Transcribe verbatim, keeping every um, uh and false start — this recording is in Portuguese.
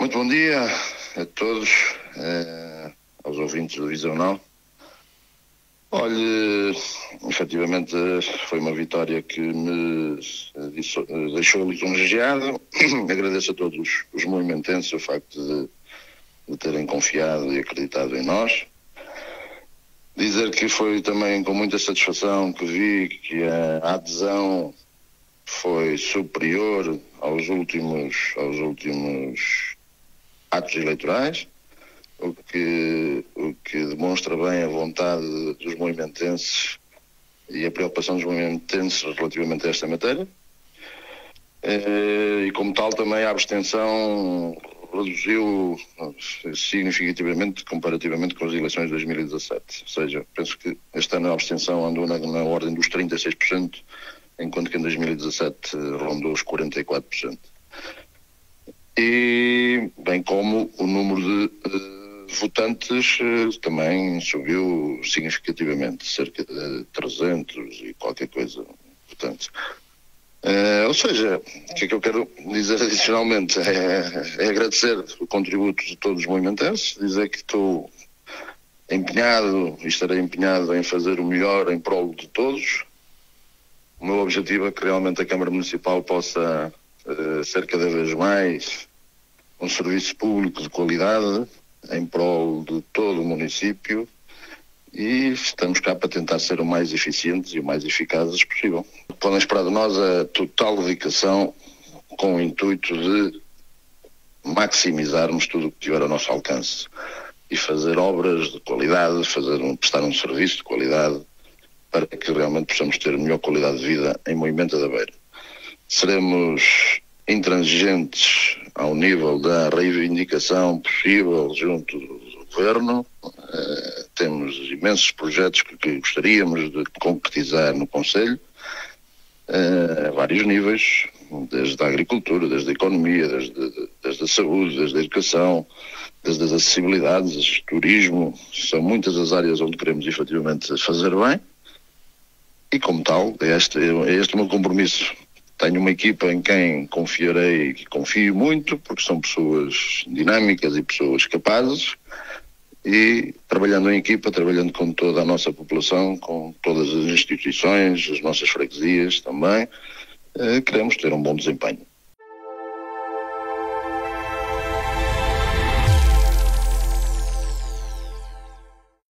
muito bom dia a todos, eh, aos ouvintes do Visão Não. Olhe, efetivamente foi uma vitória que me deixou lisonjeado. Agradeço a todos os movimentenses o facto de, de terem confiado e acreditado em nós. Dizer que foi também com muita satisfação que vi que a adesão foi superior aos últimos, aos últimos atos eleitorais, o que, o que demonstra bem a vontade dos movimentenses e a preocupação dos movimentenses relativamente a esta matéria. E como tal também a abstenção reduziu significativamente comparativamente com as eleições de dois mil e dezassete. Ou seja, penso que este ano a abstenção andou na, na ordem dos trinta e seis por cento, enquanto que em dois mil e dezassete rondou os quarenta e quatro por cento. E bem como o número de uh, votantes uh, também subiu significativamente, cerca de trezentos e qualquer coisa votantes. Uh, ou seja, o que é que eu quero dizer adicionalmente? É, é agradecer o contributo de todos os movimentenses, dizer que estou empenhado e estarei empenhado em fazer o melhor em prol de todos. O meu objetivo é que realmente a Câmara Municipal possa uh, ser cada vez mais um serviço público de qualidade em prol de todo o município, e estamos cá para tentar ser o mais eficientes e o mais eficazes possível. Podem esperar de nós a total dedicação com o intuito de maximizarmos tudo o que tiver ao nosso alcance e fazer obras de qualidade, fazer um, prestar um serviço de qualidade para que realmente possamos ter a melhor qualidade de vida em Moimenta da Beira. Seremos intransigentes ao nível da reivindicação possível junto do Governo. Uh, temos imensos projetos que, que gostaríamos de concretizar no Conselho, uh, a vários níveis, desde a agricultura, desde a economia, desde, desde a saúde, desde a educação, desde as acessibilidades, desde o turismo. São muitas as áreas onde queremos efetivamente fazer bem, e como tal, é este, é este o meu compromisso. Tenho uma equipa em quem confiarei e confio muito, porque são pessoas dinâmicas e pessoas capazes, e trabalhando em equipa, trabalhando com toda a nossa população, com todas as instituições, as nossas freguesias também, eh, queremos ter um bom desempenho.